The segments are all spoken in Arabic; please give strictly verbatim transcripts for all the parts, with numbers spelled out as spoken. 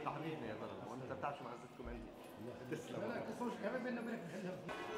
حبيبنا يا زلمه، وانت بتعرفش معزتكم عندي. تسلم. لا لا تسلمش كمان بيننا وبينك بنحلها.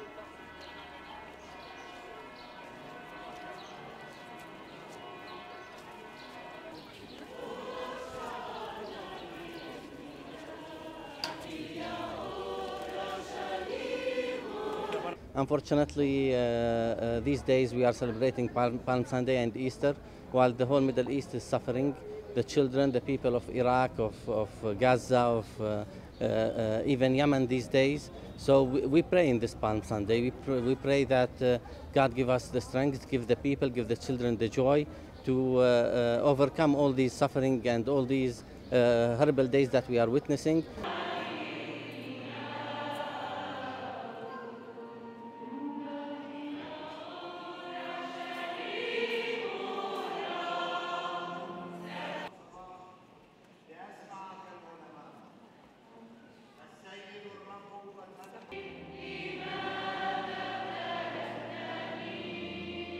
Unfortunately, uh, uh, these days we are celebrating Palm, Palm Sunday and Easter, while the whole Middle East is suffering. The children, the people of Iraq, of, of Gaza, of uh, uh, uh, even Yemen these days. So we, we pray in this Palm Sunday. We pray, we pray that uh, God give us the strength, give the people, give the children the joy to uh, uh, overcome all these suffering and all these uh, horrible days that we are witnessing.